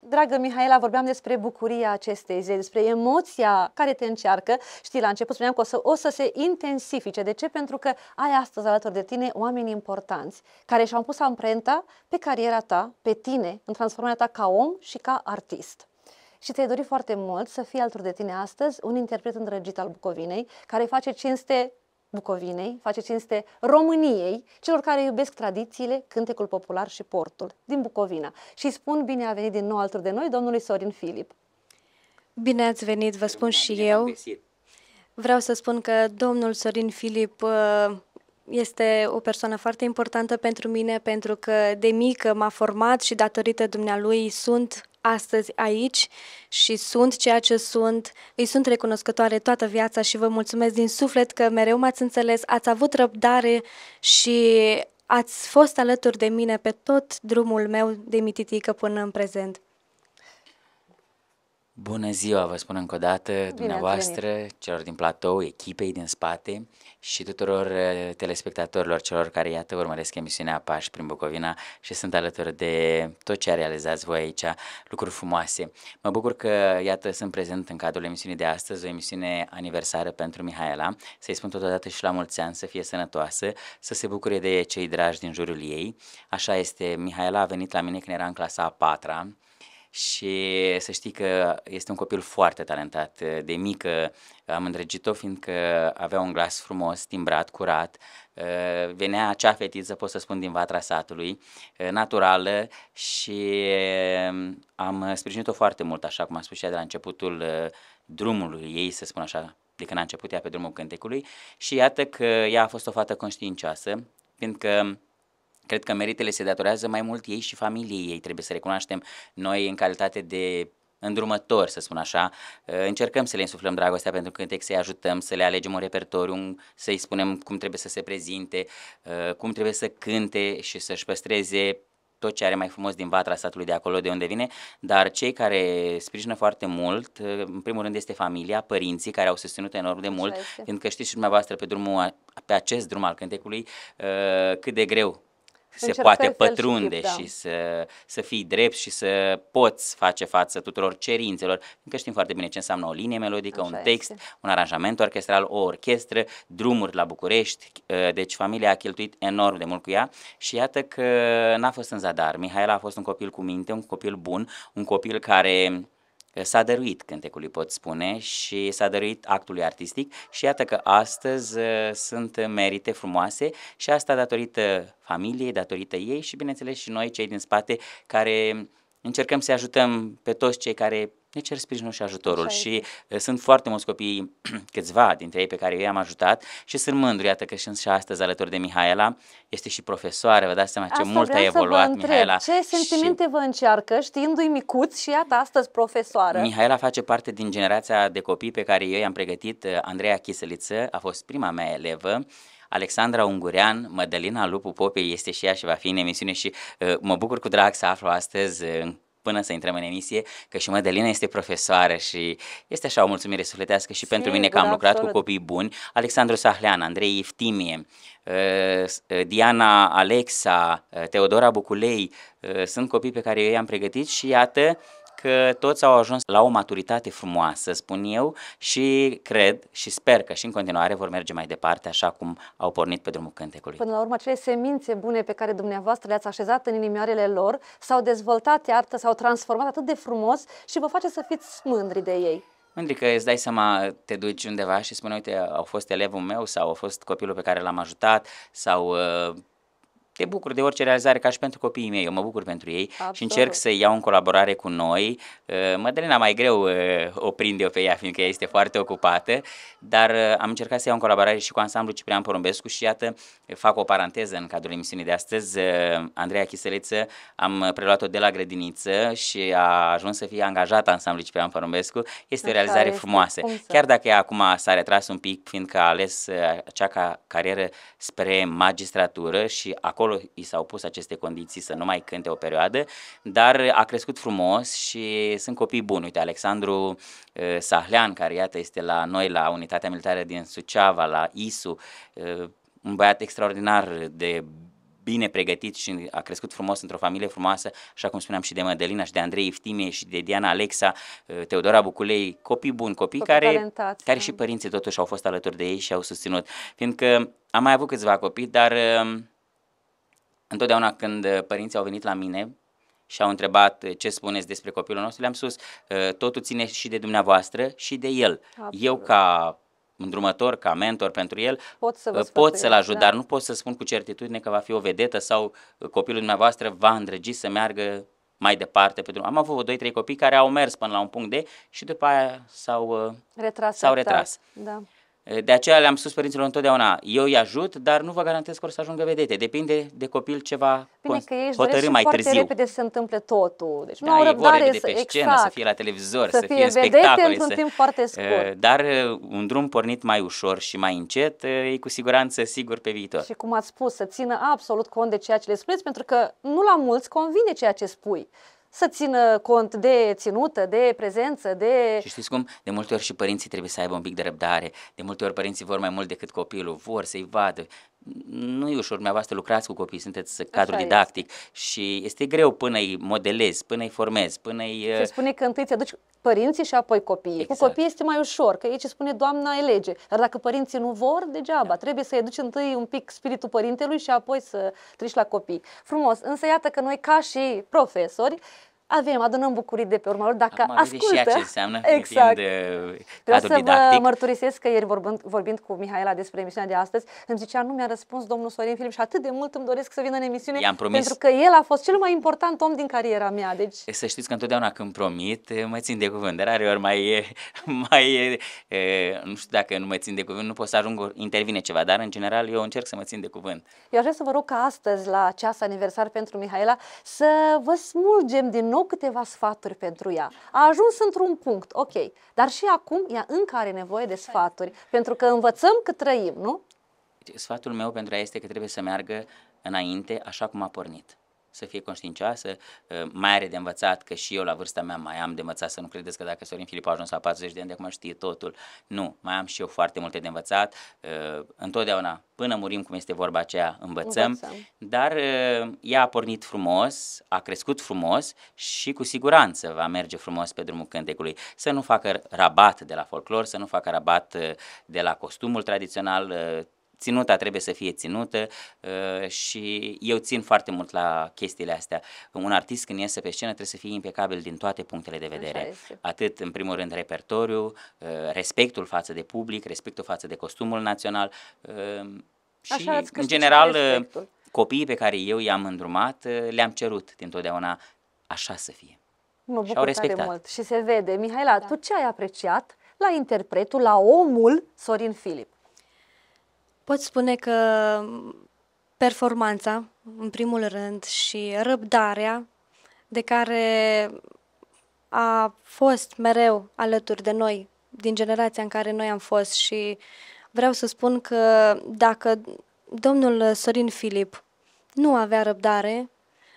Dragă Mihaela, vorbeam despre bucuria acestei zile, despre emoția care te încearcă. Știi, la început spuneam că o să se intensifice. De ce? Pentru că ai astăzi alături de tine oameni importanți care și-au pus amprenta pe cariera ta, pe tine, în transformarea ta ca om și ca artist. Și ți-ai dorit foarte mult să fii alături de tine astăzi un interpret îndrăgit al Bucovinei, care face cinste Bucovinei, face cinste României, celor care iubesc tradițiile, cântecul popular și portul din Bucovina. Și spun bine a venit din nou alături de noi domnului Sorin Filip. Bine ați venit, vă spun și eu. Vreau să spun că domnul Sorin Filip este o persoană foarte importantă pentru mine, pentru că de mică m-a format și datorită dumnealui sunt astăzi aici și sunt ceea ce sunt. Îi sunt recunoscătoare toată viața și vă mulțumesc din suflet că mereu m-ați înțeles, ați avut răbdare și ați fost alături de mine pe tot drumul meu de mititică până în prezent. Bună ziua, vă spun încă o dată, dumneavoastră, celor din platou, echipei din spate și tuturor telespectatorilor, celor care, iată, urmăresc emisiunea Pași prin Bucovina și sunt alături de tot ce realizați voi aici, lucruri frumoase. Mă bucur că, iată, sunt prezent în cadrul emisiunii de astăzi, o emisiune aniversară pentru Mihaela, să-i spun totodată și la mulți ani, să fie sănătoasă, să se bucure de cei dragi din jurul ei. Așa este, Mihaela a venit la mine când era în clasa a 4-a, și să știi că este un copil foarte talentat. De mică am îndrăgit-o fiindcă avea un glas frumos, timbrat, curat. Venea acea fetiță, pot să spun, din Vatra satului, naturală, și am sprijinit-o foarte mult, așa cum a spus și ea de la începutul drumului ei, să spun așa, de când a început ea pe drumul cântecului. Și iată că ea a fost o fată conștiincioasă, fiindcă cred că meritele se datorează mai mult ei și familiei ei, trebuie să recunoaștem noi în calitate de îndrumători, să spun așa, încercăm să le insuflăm dragostea pentru cântec, să-i ajutăm, să le alegem un repertoriu, să-i spunem cum trebuie să se prezinte, cum trebuie să cânte și să-și păstreze tot ce are mai frumos din Vatra satului de acolo de unde vine, dar cei care sprijină foarte mult, în primul rând este familia, părinții care au susținut enorm de mult, fiindcă știți și dumneavoastră pe acest drum al cântecului cât de greu se poate pătrunde și să fii drept și să poți face față tuturor cerințelor, fiindcă știm foarte bine ce înseamnă o linie melodică, un text, un aranjament orchestral, o orchestră, drumuri la București, deci familia a cheltuit enorm de mult cu ea și iată că n-a fost în zadar. Mihaela a fost un copil cu minte, un copil bun, un copil care s-a dăruit cântecului, pot spune, și s-a dăruit actului artistic și iată că astăzi sunt merite frumoase și asta datorită familiei, datorită ei și bineînțeles și noi, cei din spate, care încercăm să ajutăm pe toți cei care ne cer sprijinul și ajutorul și sunt foarte mulți copii, câțiva dintre ei pe care eu i-am ajutat și sunt mândru, iată că sunt și astăzi alături de Mihaela, este și profesoară, vă dați seama ce mult a evoluat Mihaela. Ce sentimente vă încearcă știindu-i micuț și iată astăzi profesoară? Mihaela face parte din generația de copii pe care eu i-am pregătit. Andreea Chisăliță a fost prima mea elevă, Alexandra Ungurean, Mădălina Lupu Popei este și ea și va fi în emisiune și mă bucur cu drag să aflu astăzi, până să intrăm în emisie, că și Mădălina este profesoară și este așa o mulțumire sufletească și pentru mine că am lucrat cu copii buni. Alexandru Sahlean, Andrei Iftimie, Diana Alexa, Teodora Buculei, sunt copii pe care eu i-am pregătit și iată că toți au ajuns la o maturitate frumoasă, spun eu, și cred și sper că și în continuare vor merge mai departe așa cum au pornit pe drumul cântecului. Până la urmă, acele semințe bune pe care dumneavoastră le-ați așezat în inimioarele lor s-au dezvoltat, iartă, s-au transformat atât de frumos și vă face să fiți mândri de ei. Mândri că îți dai seama, te duci undeva și spune, uite, au fost elevul meu sau au fost copilul pe care l-am ajutat sau te bucur de orice realizare ca și pentru copiii mei, eu mă bucur pentru ei. Absolut. Și încerc să iau în colaborare cu noi. Mădălina mai greu o prinde eu pe ea, fiindcă ea este foarte ocupată, dar am încercat să iau în colaborare și cu ansamblul Ciprian Porumbescu și iată, fac o paranteză în cadrul emisiunii de astăzi. Andreea Chisăliță am preluat-o de la grădiniță și a ajuns să fie angajată ansamblul Ciprian Porumbescu. Este o realizare frumoasă. Chiar dacă ea acum s-a retras un pic, fiindcă a ales acea carieră spre magistratură și acolo i s-au pus aceste condiții să nu mai cânte o perioadă, dar a crescut frumos și sunt copii buni. Uite, Alexandru Sahlean, care iată este la noi la Unitatea Militară din Suceava, la ISU, un băiat extraordinar de bine pregătit și a crescut frumos într-o familie frumoasă, așa cum spuneam și de Mădălina și de Andrei Iftimie și de Diana Alexa, Teodora Buculei, copii buni, copii care și părinții totuși au fost alături de ei și au susținut. Fiindcă am mai avut câțiva copii, dar întotdeauna când părinții au venit la mine și au întrebat ce spuneți despre copilul nostru, le-am spus, totul ține și de dumneavoastră și de el. Absolut. Eu ca îndrumător, ca mentor pentru el, pot să-l ajut, dar nu pot să spun cu certitudine că va fi o vedetă sau copilul dumneavoastră va îndrăgi să meargă mai departe pe drum. Am avut 2-3 copii care au mers până la un punct de și după aia s-au retras. Da. De aceea le-am spus părinților întotdeauna, eu îi ajut, dar nu vă garantez că o să ajungă vedete. Depinde de copil ce va hotărâ mai târziu. Foarte repede se întâmple totul. Deci nu au răbdare repede pe scenă, să fie la televizor, să fie în spectacole. Într-un timp foarte scurt. Dar un drum pornit mai ușor și mai încet e cu siguranță sigur pe viitor. Și cum ați spus, să țină absolut cont de ceea ce le spuneți, pentru că nu la mulți convine ceea ce spui. Să țină cont de ținută, de prezență, de... Și știți cum? De multe ori și părinții trebuie să aibă un pic de răbdare. De multe ori părinții vor mai mult decât copilul, vor să-i vadă. Nu e ușor, dumneavoastră lucrați cu copii, sunteți cadru didactic și este greu până îi modelezi, până îi formezi, până îi... Se spune că întâi ți aduci părinții și apoi copiii. Exact. Cu copiii este mai ușor, că ei ce spune Doamna e lege. Dar dacă părinții nu vor, degeaba. Trebuie să-i aduci întâi un pic spiritul părintelui și apoi să treci la copii. Frumos, însă iată că noi ca și profesori adunăm bucurii de pe urma lor dacă ascultă. Și ceea ce înseamnă exact. Fiind Vreau cadru didactic. Vă mărturisesc că ieri vorbind cu Mihaela despre emisiunea de astăzi, îmi zicea, nu mi-a răspuns domnul Sorin Filip și atât de mult îmi doresc să vină în emisiune, pentru că el a fost cel mai important om din cariera mea. Deci... Să știți că întotdeauna când promit, mă țin de cuvânt, de rare ori nu știu dacă nu mă țin de cuvânt, nu pot să ajung, intervine ceva, dar în general eu încerc să mă țin de cuvânt. Eu aș vrea să vă rog ca astăzi, la ceas aniversar pentru Mihaela, să vă smulgem din nou câteva sfaturi pentru ea. A ajuns într-un punct, ok, dar și acum ea încă are nevoie de sfaturi, pentru că învățăm cât trăim, nu? Sfatul meu pentru ea este că trebuie să meargă înainte așa cum a pornit. Să fie conștiincioasă, mai are de învățat, că și eu la vârsta mea mai am de învățat, să nu credeți că dacă Sorin Filip a ajuns la 40 de ani de acum știe totul. Nu, mai am și eu foarte multe de învățat, întotdeauna, până murim, cum este vorba aceea, învățăm. Dar ea a pornit frumos, a crescut frumos și cu siguranță va merge frumos pe drumul cântecului. Să nu facă rabat de la folclor, să nu facă rabat de la costumul tradițional. Ținuta trebuie să fie ținută și eu țin foarte mult la chestiile astea. Un artist când iese pe scenă trebuie să fie impecabil din toate punctele de vedere. Atât, în primul rând, repertoriu, respectul față de public, respectul față de costumul național și, în general, copiii pe care eu i-am îndrumat, le-am cerut dintotdeauna așa să fie. Mă bucur tare mult și se vede. Mihaela, tu ce ai apreciat la interpretul, la omul Sorin Filip? Pot spune că performanța, în primul rând, și răbdarea de care a fost mereu alături de noi, din generația în care noi am fost, și vreau să spun că dacă domnul Sorin Filip nu avea răbdare,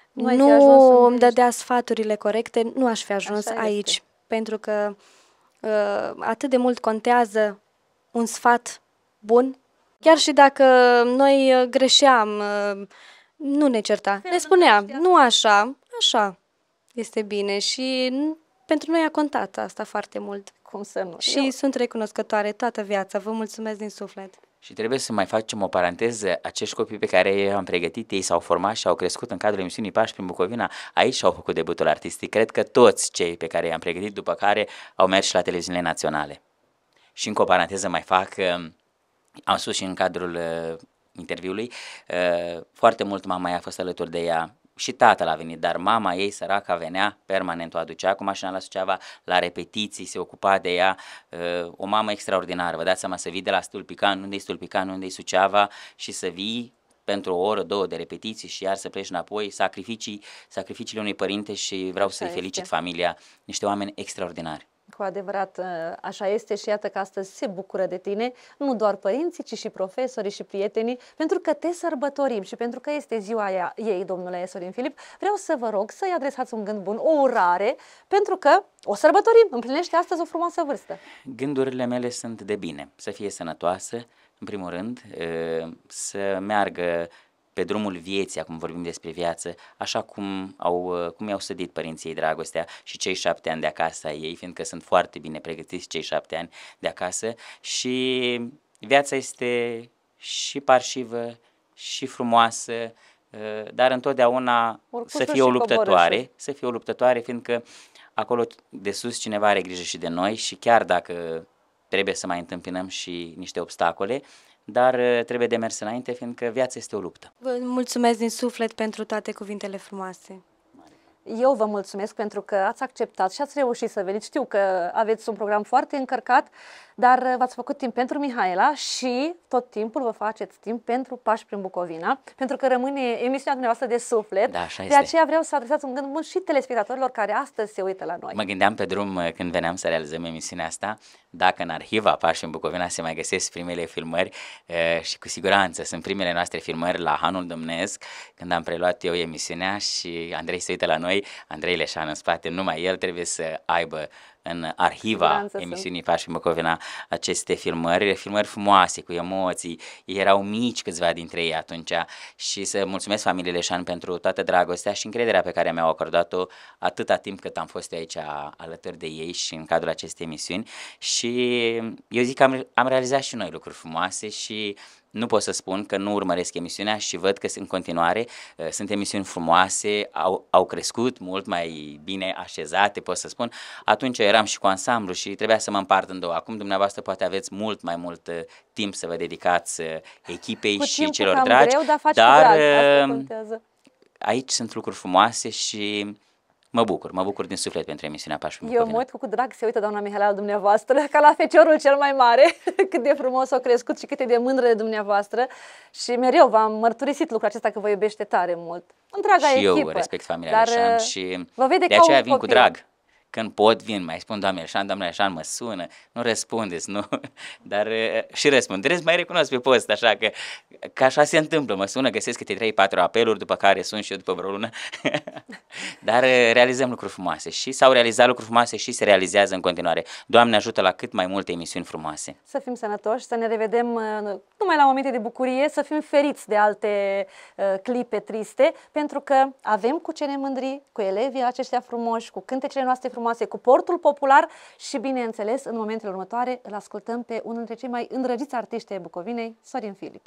nu îmi dădea sfaturile corecte, nu aș fi ajuns aici, pentru că atât de mult contează un sfat bun. Chiar și dacă noi greșeam, nu ne certa. Ne spunea, nu așa, așa este bine și pentru noi a contat asta foarte mult. Cum să nu? Și sunt recunoscătoare toată viața. Vă mulțumesc din suflet. Și trebuie să mai facem o paranteză. Acești copii pe care i-am pregătit, ei s-au format și au crescut în cadrul emisiunii Pași prin Bucovina. Aici și-au făcut debutul artistic. Cred că toți cei pe care i-am pregătit, după care au mers și la televiziunile naționale. Și încă o paranteză mai fac. Am spus și în cadrul interviului, foarte mult mama ei a fost alături de ea și tatăl a venit, dar mama ei, săraca, venea permanent, o aducea cu mașina la Suceava, la repetiții, se ocupa de ea, o mamă extraordinară. Vă dați seama să vii de la Stulpican, unde-i Stulpican, unde-i Suceava și să vii pentru o oră, două de repetiții și iar să pleci înapoi, sacrificiile unui părinte și vreau să-i felicit familia, niște oameni extraordinari. Cu adevărat, așa este și iată că astăzi se bucură de tine, nu doar părinții, ci și profesorii și prietenii, pentru că te sărbătorim și pentru că este ziua ei, domnule Sorin Filip, vreau să vă rog să-i adresați un gând bun, o urare, pentru că o sărbătorim, împlinește astăzi o frumoasă vârstă. Gândurile mele sunt de bine, să fie sănătoasă, în primul rând, să meargă pe drumul vieții, acum vorbim despre viață, așa cum i-au sădit părinții ei dragostea și cei 7 ani de acasă ai ei, fiindcă sunt foarte bine pregătiți cei 7 ani de acasă și viața este și parșivă și frumoasă, dar întotdeauna să fie o luptătoare, fiindcă acolo de sus cineva are grijă și de noi și chiar dacă trebuie să mai întâmpinăm și niște obstacole, dar trebuie de mers înainte, fiindcă viața este o luptă. Vă mulțumesc din suflet pentru toate cuvintele frumoase. Eu vă mulțumesc pentru că ați acceptat și ați reușit să veniți. Știu că aveți un program foarte încărcat, dar v-ați făcut timp pentru Mihaela și tot timpul vă faceți timp pentru Pași prin Bucovina, pentru că rămâne emisiunea dumneavoastră de suflet. Da, așa de este. aceea vreau să adresați un gând bun și telespectatorilor care astăzi se uită la noi. Mă gândeam pe drum când veneam să realizăm emisiunea asta, dacă în arhiva Pași în Bucovina se mai găsesc primele filmări și cu siguranță sunt primele noastre filmări la Hanul Domnesc, când am preluat eu emisiunea și Andrei se uită la noi, Andrei Leșan în spate, numai el trebuie să aibă în arhiva emisiunii Pași în Bucovina aceste filmări frumoase, cu emoții. Ei erau mici câțiva dintre ei atunci și să mulțumesc familiei Leșan pentru toată dragostea și încrederea pe care mi-au acordat-o atâta timp cât am fost aici alături de ei și în cadrul acestei emisiuni. Și eu zic că am realizat și noi lucruri frumoase și nu pot să spun că nu urmăresc emisiunea și văd că în continuare sunt emisiuni frumoase, au crescut mult mai bine așezate, pot să spun. Atunci eram și cu ansamblu și trebuia să mă împart în două. Acum dumneavoastră poate aveți mult mai mult timp să vă dedicați echipei cu și celor cam dragi, greu, dar aici sunt lucruri frumoase și mă bucur din suflet pentru emisiunea Pași prin Bucovina. Eu mă uit cu drag se uită doamna Mihaela la dumneavoastră, ca la feciorul cel mai mare, cât de frumos a crescut și cât e de mândră de dumneavoastră și mereu v-am mărturisit lucrul acesta că vă iubește tare mult. Întreaga și echipă. Eu respect familia Leșan și vă vede de aceea vin cu drag. Când pot, vin, mai spun doamne Leșan mă sună, nu răspundeți, nu, dar și răspund. Trebuie să mai recunosc pe post, așa că așa se întâmplă, mă sună, găsesc câte 3-4 apeluri, după care sun și eu după vreo lună, dar realizăm lucruri frumoase și s-au realizat lucruri frumoase și se realizează în continuare. Doamne ajută la cât mai multe emisiuni frumoase. Să fim sănătoși, să ne revedem numai la momente de bucurie, să fim feriți de alte clipe triste, pentru că avem cu ce ne mândri, cu elevii aceștia frumoși, cu cântecele noastre frumoase, cu portul popular și, bineînțeles, în momentele următoare îl ascultăm pe unul dintre cei mai îndrăgiți artiști ai Bucovinei, Sorin Filip.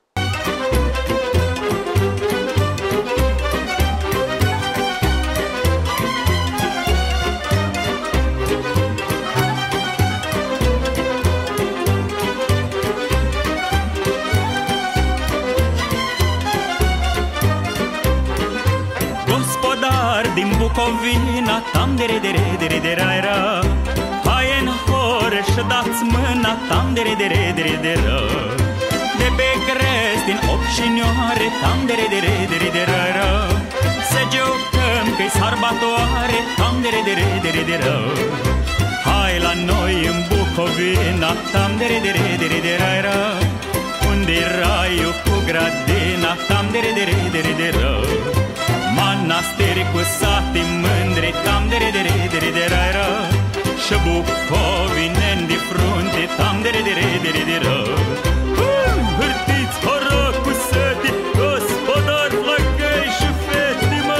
Gospodar din Bucovina, tam de re de ra ra, hai în hore și dați mâna, tam de re ra. De pe crez din Opșinioare, tam de re ra ra, să jucăm că-i sărbătoare, tam de re ra. Hai la noi în Bucovina, tam de re ra ra, unde raiul cu gradina, tam de re ra. Manasteri cu sate mândre, tam de ra ra, și bucovineni de frunte, tam de ra. Hârtiți horă cu sete, gospodari, flăcăi și fete, mă!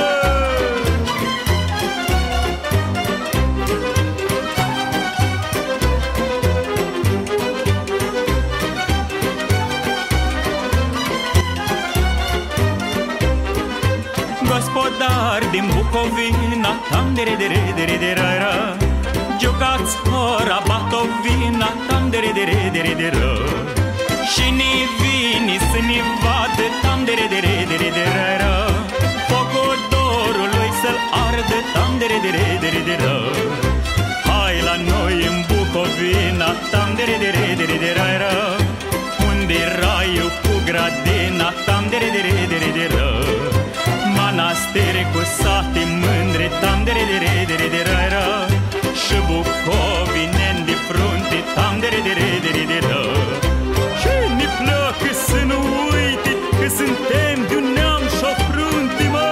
Gospodari din Bucovina, tam de ra ra, jucați hora batovina, tam de ra. Și ni vini să ni vadă, tam de ra ra, focul dorului să-l ardă, tam de ra. Hai la noi în Bucovina, tam de ra ra, unde raiul cu gradina, tam de ra. Manasteri cu sate mândre, tam de ra ra, și bucovineni de frunte, tam de ra. Și ne placă să nu uite că suntem de un neam și-o frunte, mă!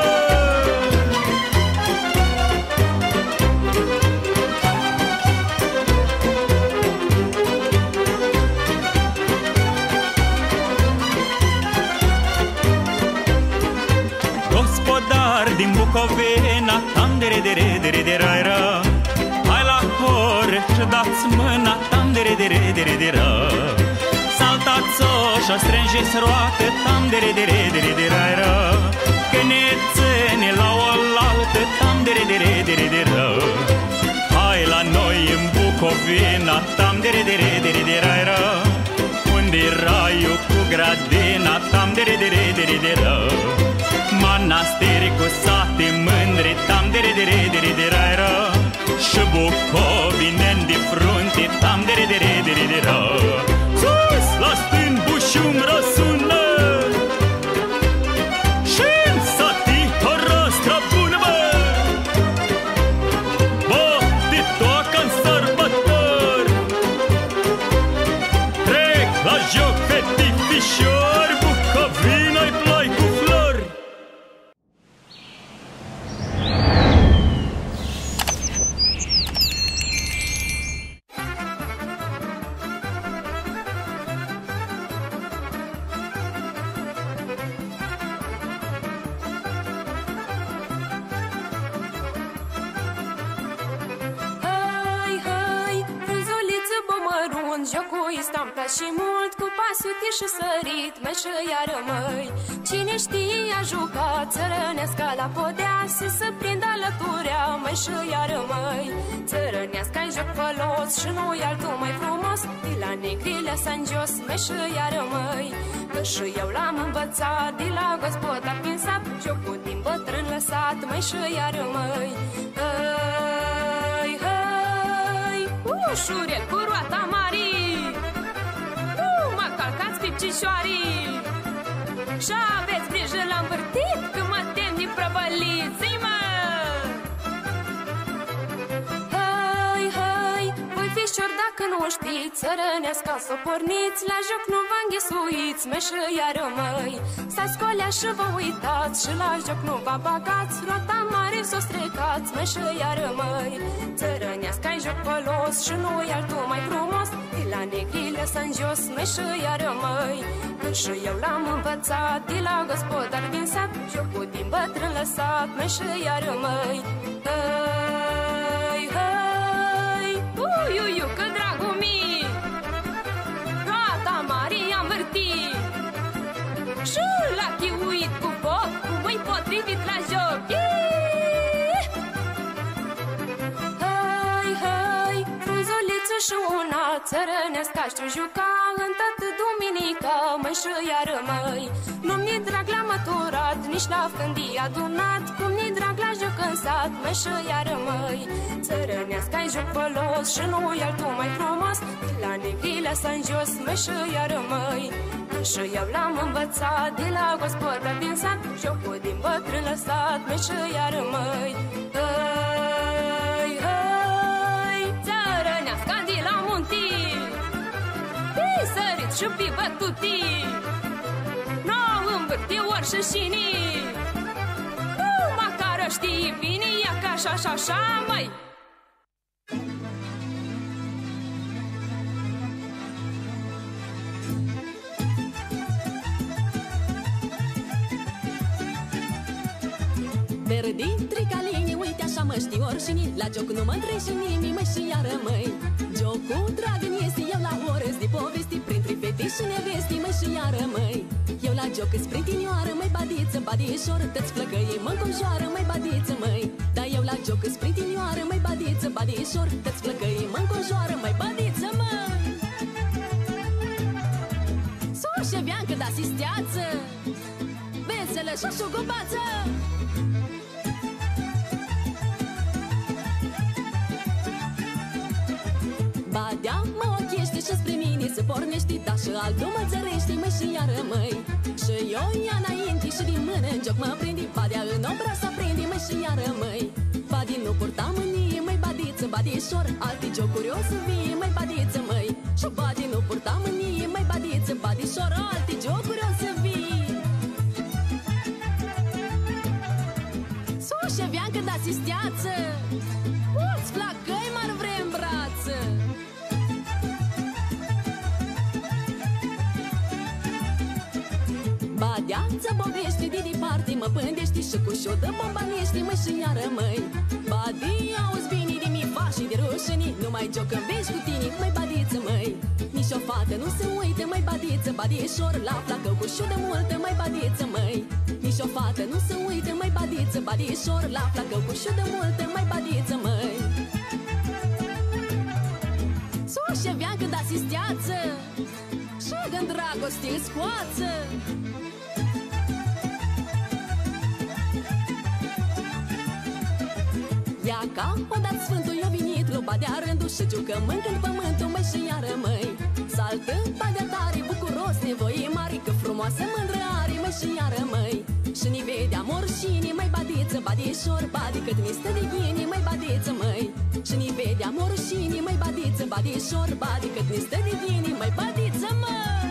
Bucovina, tam de re de re de re de ra ra. Hai la hor și dați mâna, tam de re de re de re de ra. Saltați-o și strângeți roată, tam de re de re de re de ra ra. Că ne ține la oaltă, tam de re de re de re de ra. Hai la noi în Bucovina, tam de re de re de re de ra ra. Unde raiul cu gradina, tam de re de re de re de ra. Manasteri cu sate mândre, tam de re de re de re de ra ra. Și Bucovinen de frunte, tam de re de re de re de ra. Sus, la stâng bușum răsună și-n sati hărăstra bună, bă. Bă, de tocă-n sărbători trec la joc fetic fișori, Bucovina-i ploi cu flori. Jocul stampa și mult cu pasute și sărit, măi și iară măi. Cine știe a jucat țărăneasca la podea, să prindă alăturea, măi și iară măi. Țărăneasca-i joc fălos și nu-i altul mai frumos, de la negrile s-a-n jos, măi și iară măi. Că și eu l-am învățat de la gospodar prin sat, jocul din bătrân lăsat, măi și iară măi. Hăi, hăi, ușurel cu roata mari, pipcișoarii, și aveți grijă la învârtit, că mă tem de prăvăliți, mă! Hai, hai, voi fișori dacă nu știți, țărăneasca să porniți, la joc nu vă înghesuiți, meșăiară măi. Stați colea și vă uitați, și la joc nu vă bagați, roata mare s-o strecați, meșăiară măi. Țărăneasca-i joc fălos și nu-i altul mai frumos, de la negrile s-a-n jos, meșăiară măi. Că și eu l-am învățat de la gospodar din sat, jocul din bătrân lăsat, meșăiară măi. Hăi, hăi, uiuiu, că dragul mii, roata mare i-am vârtit și l-a chiuit cu foc, cu mâini potrivit la joc. Hăi, hăi, frunzuliță și una țărăneasca știu juca în toată duminica, măi și iară măi. Nu-mi drag la măturat, nici la fândii adunat, cum ni drag la joc în sat, măi și iară măi. Țărăneasca-i joc fălos și nu-i altul mai frumos, la negrile s-a-n jos, măi și iară măi. Și eu l-am învățat de la gospodar din sat, jocul din bătrân lăsat, măi și iară măi. Hăi, hăi, țărăneasca de la muntii, pe sărit și pe bătutii, n-au învârti ori și șinii, măcar știi bine, ia ca așa și așa, măi. Verdi, tricalini, uite așa mă știu orșini, la joc nu mă întreci nimic, măi și iară măi. Jocul dragăn este, eu la orăs de povesti, printre fete și nevesti, măi și iară măi. Eu la joc îți printinioară, măi badiță, badișor, te-ți flăcăie, mă înconjoară, măi badiță, măi. Dar eu la joc îți printinioară, măi badiță, badișor, te-ți flăcăie, mă înconjoară, măi badiță, măi. Sușe viancă de asisteață, veselă și șugubață. Badea mă ochește și spre mine se pornește, dar și altul mă țărește, măi și iară măi. Și eu ia înainte și din mână în joc mă prinde, badea în obraz aprinde, măi și iară măi. Badi nu purta mânie, măi badiță, badișor, alte jocuri o să vie, măi badiță, măi. Și badi nu purta mânie, măi badiță, badișor, alte jocuri o să vie. Sușe viancă de asisteață, mulți flacăi m-ar vrea în brață. Badeață bovește de departe, mă pândești și cu șodă bombanești, măi, și iară, măi. Badi, auzi bine de mi faci și de rușini, nu mai joc în veci cu tine, măi, badiță, măi. Nici o fată nu se uită, măi, badiță, badișor la flacău cu șudă multă, măi, badiță, măi. Nici o fată nu se uită, măi, badiță, badișor la flacău cu șudă multă, măi, badiță, măi. Soșe veancă de asisteață și când dragoste îți scoață. Ia ca o dat sfântul, i-a venit lupa de-a rândul și giucământ în pământul, măi, și iară, măi. Saltă padea tare, bucuros, nevoie mari, că frumoasă mândră are, măi, și iară, măi. Și ni vede amor și ni, măi, badiță, badișor, badi, cât mi stă de ghini, măi, badiță, măi. Și ni vede amor și ni, măi, badiță, badișor, badi, cât mi stă de ghini, măi, badiță, măi.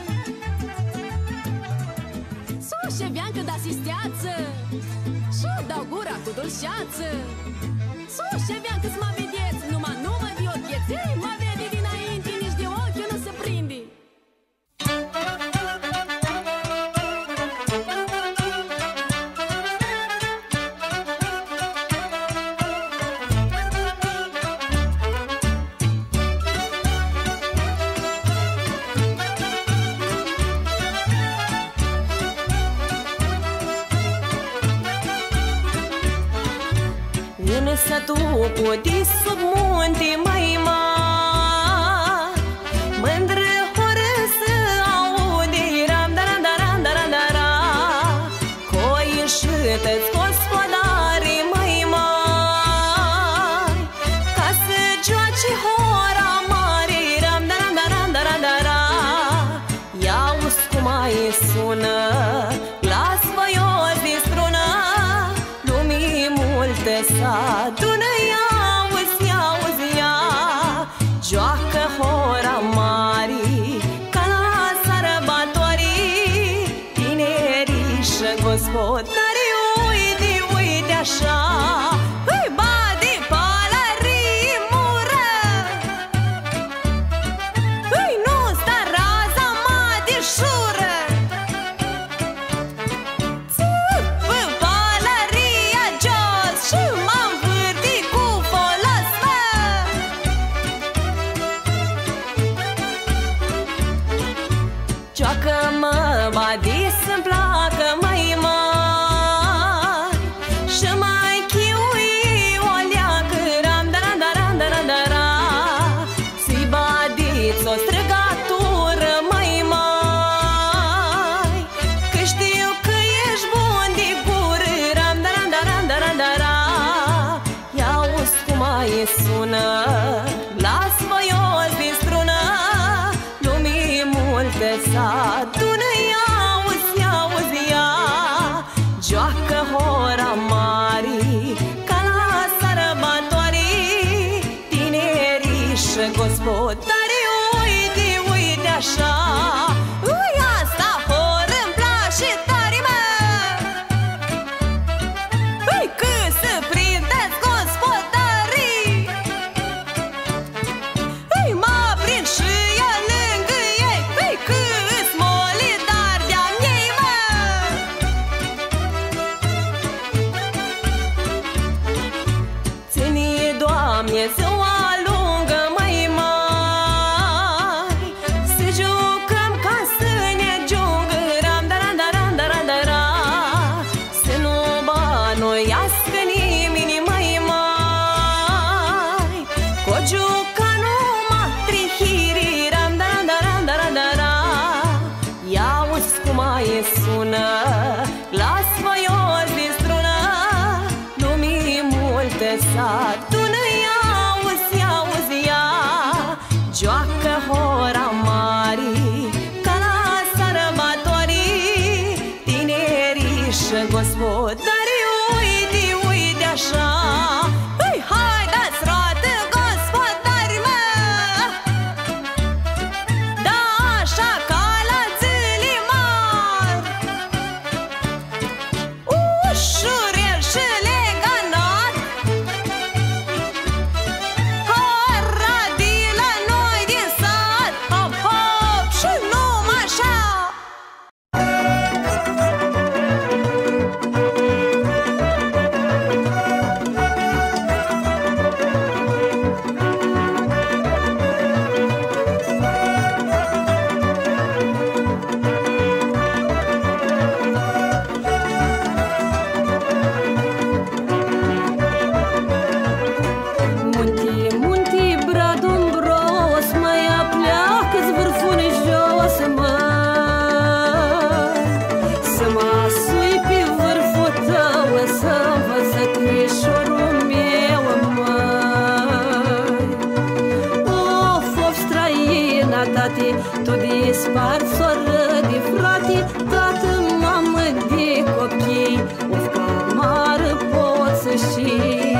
Soșe veancă de asisteață și dau gura cu dulceață. Soșe veancă-ți mă vedeți, numai nu mă de ocheți, ei, mă vede dinainte, nici de ochi nu se prinde. Sătucul de sub munte, măi, mari, mândră horă să aude, ram-da-ram-da-ram-da-ram-da-ra, coișâtă-ți gospodare, măi, mari, ca să joace hora mare, ram-da-ram-da-ram-da-ram-da-ra. Ia-uzi cum mai sună, glas voios de strună, lumii multe s-adună, ia-uzi, ia-uzi, ia, joacă hora mari, ca la sărbătorii, tinerii și gospodarii, uite, uite așa, îi bade pălării mură, îi nu sta raza mădișură. Joacă-mă, badi, să-mi placă, măi, mari, și mai chiui o leacă, ram-da-ram-da-ram-da-ram-da-ra, să-i badiți o străgatură, măi, mari, că știu că ești bun de gură, ram-da-ram-da-ram-da-ram-da-ra. Ia-uzi cum mai sună, glas voios din strună, lumii multe s-adună, ia-uzi, ia-uzi, ia, joacă hora mari, ca la sărbătorii, tinerii și gospodarii, uite, uite așa, ui, asta horă-mi place tare, mă, ui, că să prindeți gospodarii, ui, mă prind și eu lângă ei, ui, că-s molidar de-a mei, mă. Ține, Doamne, ziua lungă, măi, mari, să joc tati, tu dispari, soră de frate, tată, mamă de copii, of camară pot să știi.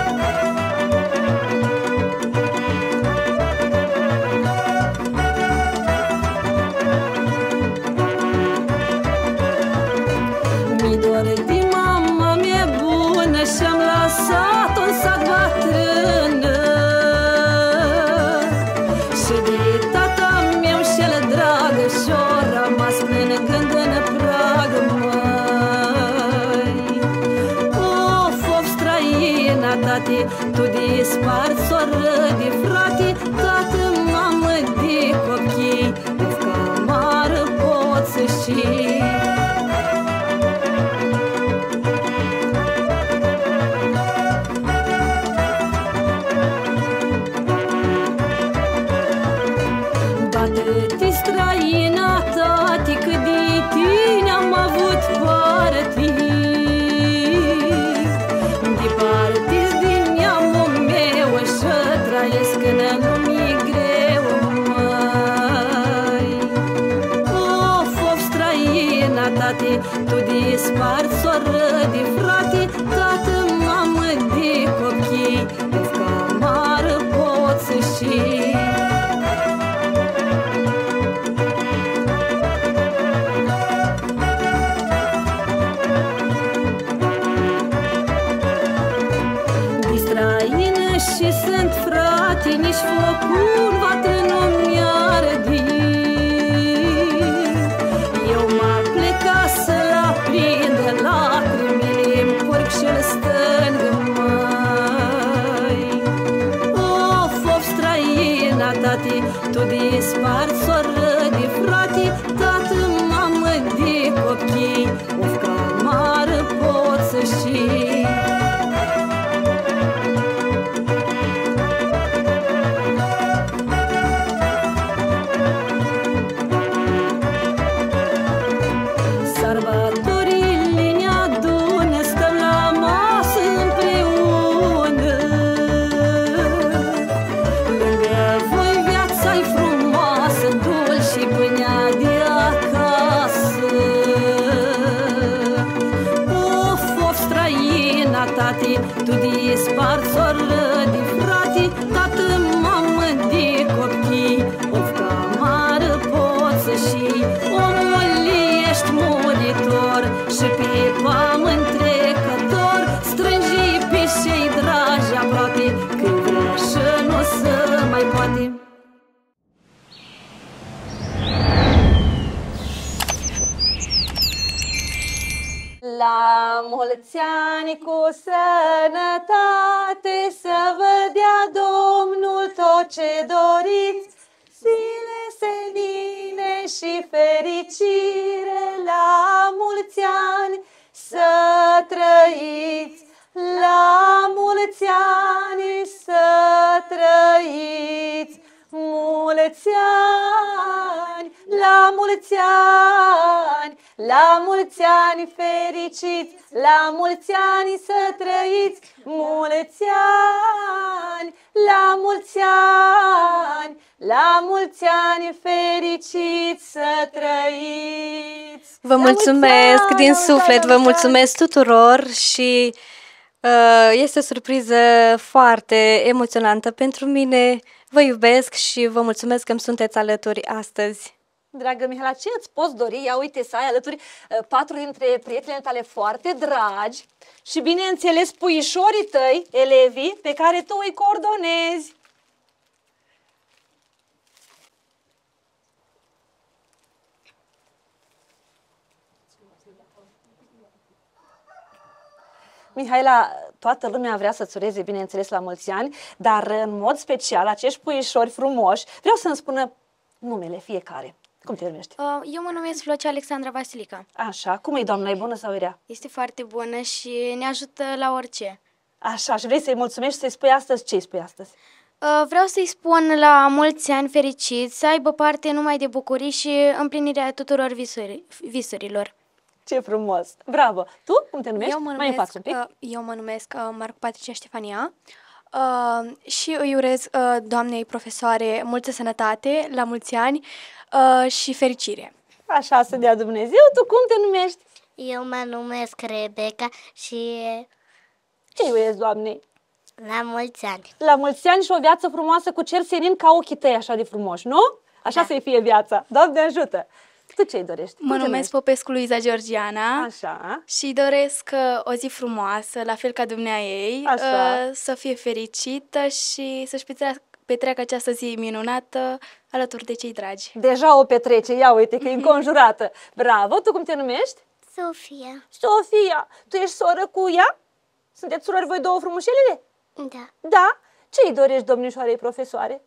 Mi dor de mama mea bună și-am lăsat-o în sac bătrână, și de tata meu și-el dragă și-o rămas plângând în prag, măi. Of, străina, tati, tu dispari, soră de frate, tată, mamă de copii, of camară pot să știi. Bată-te, străina, tati, că de tine am avut parte, departe-ți din neamul meu și trăiesc în lumii greu, măi. Of, străina, tati, tu dispari, soră de frate, tată, mamă de copii, of camară pot să știi. Și sunt frate, nici focul vatră nu mi-arde. Eu m-am plecat să-l aprind, lacrimile-mi curg și-l stâng, măi. Of, străina, tati, tu dispari, soră de frate, tată, mamă de copii, of camară pot să știi. Sărbătorile ne adună, stăm la masă împreună. Lângă voi viața-i frumoasă, dulce pâinea de acasă. Of, străina, tati, tu dispari, soră de frate, tată, mamă de copii, of camară pot să știi. Omul ești muritor și pe pământ trecător, strângi pe cei dragi aproape, când vrea și nu se mai poate. La mulți ani cu sănătate, să vă dea Domnul tot ce doriți, zile senine și fericire, la mulți ani să trăiți, la mulți ani să trăiți, mulți ani, la mulți ani, la mulți ani fericiți, la mulți ani să trăiți, mulți ani, la mulți ani, la mulți ani fericiți să trăiți. Vă mulțumesc din suflet, vă mulțumesc tuturor și este o surpriză foarte emoționantă pentru mine. Vă iubesc și vă mulțumesc că îmi sunteți alături astăzi. Dragă Mihaela, ce îți poți dori? Ia uite să ai alături 4 dintre prietenele tale foarte dragi și, bineînțeles, puișorii tăi, elevii, pe care tu îi coordonezi. Mihaela, toată lumea vrea să-ți ureze, bineînțeles, la mulți ani, dar în mod special acești puișori frumoși vreau să-mi spună numele fiecare. Cum te numești? Eu mă numesc Flocea Alexandra Vasilica. Așa, cum e doamna, e bună sau e rea? Este foarte bună și ne ajută la orice. Așa, și vrei să-i mulțumești și să-i spui astăzi? Ce îi spui astăzi? Vreau să-i spun la mulți ani fericiți, să aibă parte numai de bucurii și împlinirea tuturor visurilor. Ce frumos! Bravo! Tu cum te numești? Eu mă numesc Marc Patricia Ștefania. Și îi urez doamnei profesoare multă sănătate, la mulți ani și fericire. Așa să dea Dumnezeu. Tu cum te numești? Eu mă numesc Rebecca și... Ce-i urezi Doamnei? La mulți ani. La mulți ani și o viață frumoasă cu cer senin ca ochii tăi așa de frumoși, nu? Așa să-i fie viața. Doamne ajută! Tu ce-i dorești? Mă numesc Popescu Luiza Georgiana. Așa. Și doresc o zi frumoasă, la fel ca dumneaei, să fie fericită și să-și petreacă această zi minunată alături de cei dragi. Deja o petrece, ia uite că e înconjurată. Bravo! Tu cum te numești? Sofia. Sofia! Tu ești soră cu ea? Sunteți surori voi două frumușelele? Da. Da? Ce-i dorești domnișoarei profesoare?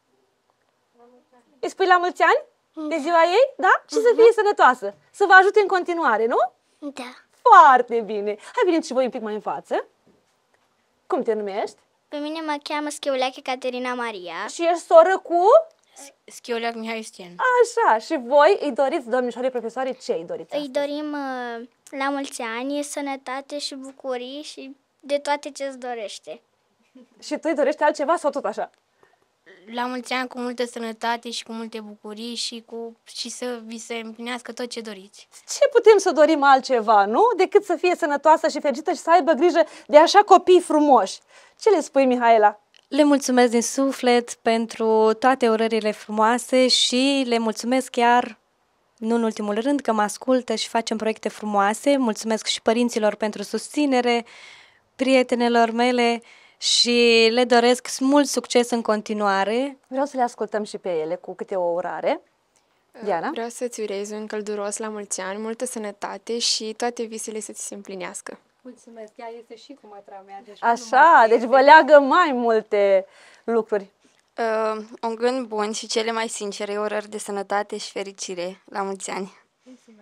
Îi spui la mulți ani? De ziua ei? Da? Și să fie sănătoasă. Să vă ajute în continuare, nu? Da. Foarte bine. Hai, veniți și voi un pic mai în față. Cum te numești? Pe mine mă cheamă Schiuleache Caterina Maria. Și ești soră cu? Schiuleac Mihai Stian. Așa. Și voi îi doriți, domnișoarei profesoare, ce îi doriți astăzi? Îi dorim la mulți ani, sănătate și bucurii și de toate ce-ți dorește. Și tu îi dorești altceva sau tot așa? La mulți ani cu multă sănătate și cu multe bucurii și să vi se împlinească tot ce doriți. Ce putem să dorim altceva, nu? Decât să fie sănătoasă și fericită și să aibă grijă de așa copii frumoși. Ce le spui, Mihaela? Le mulțumesc din suflet pentru toate urările frumoase și le mulțumesc chiar, nu în ultimul rând, că mă ascultă și facem proiecte frumoase. Mulțumesc și părinților pentru susținere, prietenelor mele, și le doresc mult succes în continuare. Vreau să le ascultăm și pe ele cu câte o urare. Diana? Vreau să-ți urez un călduros la mulți ani, multă sănătate și toate visele să ți se împlinească. Mulțumesc, ea este și cu mătra mea. Deci așa, deci vă leagă mai multe lucruri. Un gând bun și cele mai sincere urări de sănătate și fericire la mulți ani. Mulțumesc.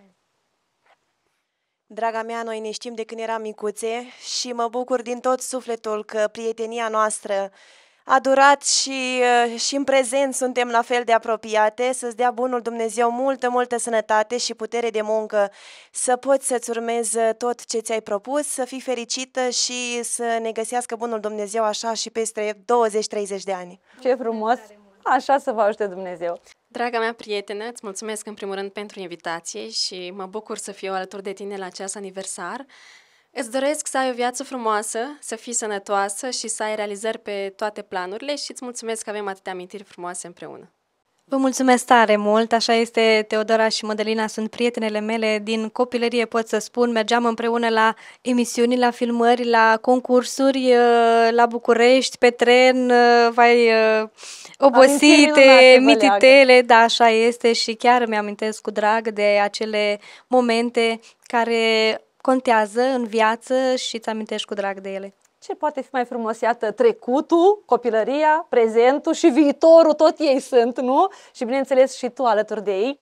Draga mea, noi ne știm de când eram micuțe și mă bucur din tot sufletul că prietenia noastră a durat și în prezent suntem la fel de apropiate. Să-ți dea bunul Dumnezeu multă sănătate și putere de muncă, să poți să-ți urmezi tot ce ți-ai propus, să fii fericită și să ne găsească bunul Dumnezeu așa și peste 20-30 de ani. Ce frumos! Așa să vă ajute Dumnezeu! Draga mea prietenă, îți mulțumesc în primul rând pentru invitație și mă bucur să fiu alături de tine la acest aniversar. Îți doresc să ai o viață frumoasă, să fii sănătoasă și să ai realizări pe toate planurile și îți mulțumesc că avem atâtea amintiri frumoase împreună. Vă mulțumesc tare mult, așa este, Teodora și Mădălina sunt prietenele mele din copilărie, pot să spun, mergeam împreună la emisiuni, la filmări, la concursuri, la București, pe tren, obosite, mititele, da, așa este și chiar îmi amintesc cu drag de acele momente care contează în viață și îți amintești cu drag de ele. Ce poate fi mai frumos? Iată, trecutul, copilăria, prezentul și viitorul, tot ei sunt, nu? Și bineînțeles și tu alături de ei.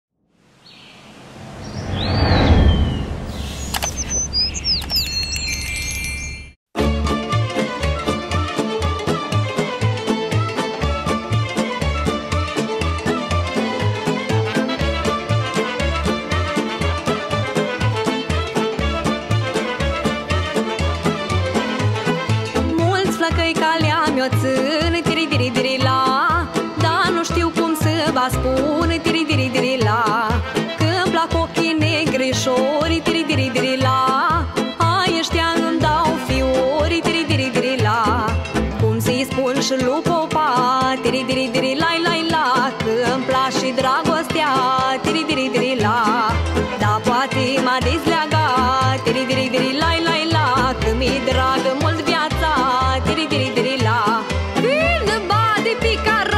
Spun tiri tiri tiri la, când plac ochii negrișori, tiri tiri tiri la, ai ăștia îmi dau fiori, tiri tiri tiri la, cum să-i spun și lui popa, tiri tiri tiri la la la, că îmi place și dragostea, tiri tiri tiri la, dar poate m-a dezleagat, tiri tiri tiri la la la, că mi-e dragă mult viața, tiri tiri tiri la, când bade picara.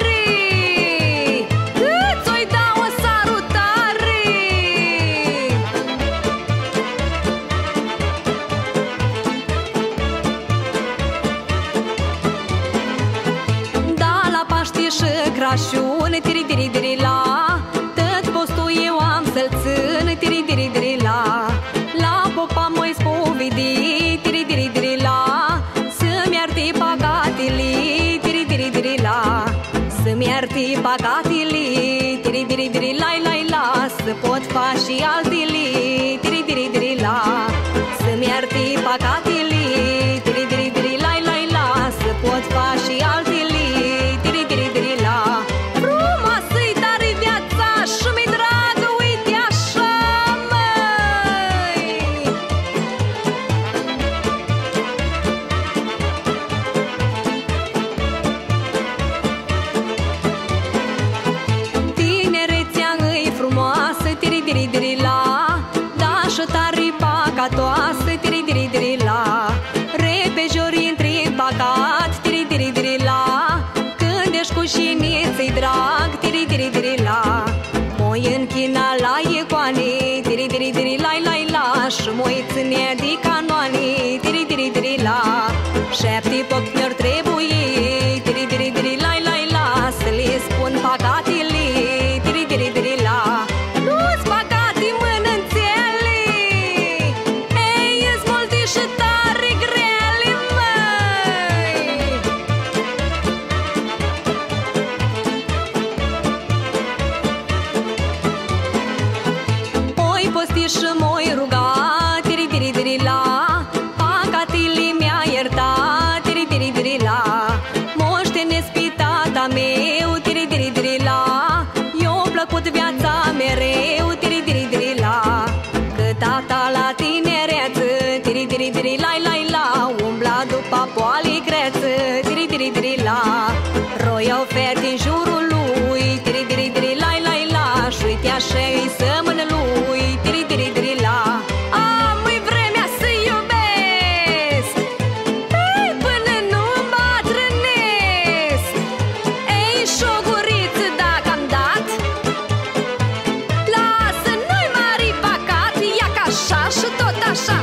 Crăciun, tiri tiri tiri la, tot postul eu am să-l țin, tiri tiri tiri la popa mă-i spovedi, tiri tiri tiri la, să-mi ierte păcatele, tiri tiri tiri la, să-mi ierte păcatele, tiri tiri tiri la, să pot face și altele, tiri tiri tiri la, să-mi ierte păcatele, tiri tiri tiri la, să pot cu șiniță-i drag, tiri-tiri-tiri-la. Moi închina la icoane, tiri-tiri-tiri-la-la-la. Și moi ține de canoane, tiri-tiri-tiri-la. 7 pochi mi-or trebuie, tiri-tiri-tiri-la-la-la. Să le spun păcatele, tiri-tiri-tiri-la. Nu-ți păcate mănânțele, ei, ești multe și tare grele, măi. Moi posti și moi ruga, tiri-tiri-tiri-la. Păcatele mi-a iertat, tiri-tiri-tiri-la. Moștenesc pe tata meu, tiri-tiri-tiri-la. Eu-mi plăcut viața mereu, tiri-tiri-tiri-la. Că tata la tinereță, tiri-tiri-tiri-la-la-la. Umbla după poale creță, tiri-tiri-tiri-la. Roiau fete în jurul lui, tiri-tiri-tiri-la-la-la. Și uite așa îi sămână lui, tiri-tiri-tiri-la. Am-i vremea să iubesc, ei, până nu îmbătrânesc. Ei, și-o guriță dacă am dat, lasă, nu-i mari păcat, ia ca așa și tot așa.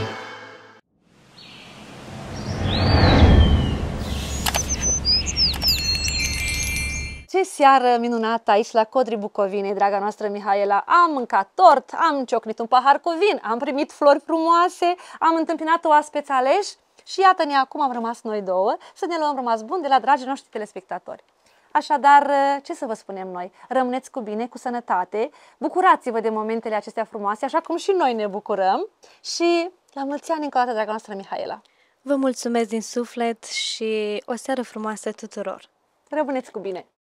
Ce seară minunată aici la Codrii Bucovinei, draga noastră Mihaela. Am mâncat tort, am ciocnit un pahar cu vin, am primit flori frumoase, am întâmpinat oaspeți aleși și iată-ne acum am rămas noi două să ne luăm rămas bun de la dragii noștri telespectatori. Așadar, ce să vă spunem noi? Rămâneți cu bine, cu sănătate, bucurați-vă de momentele acestea frumoase, așa cum și noi ne bucurăm și la mulți ani încă o dată, draga noastră Mihaela. Vă mulțumesc din suflet și o seară frumoasă tuturor! Rămâneți cu bine!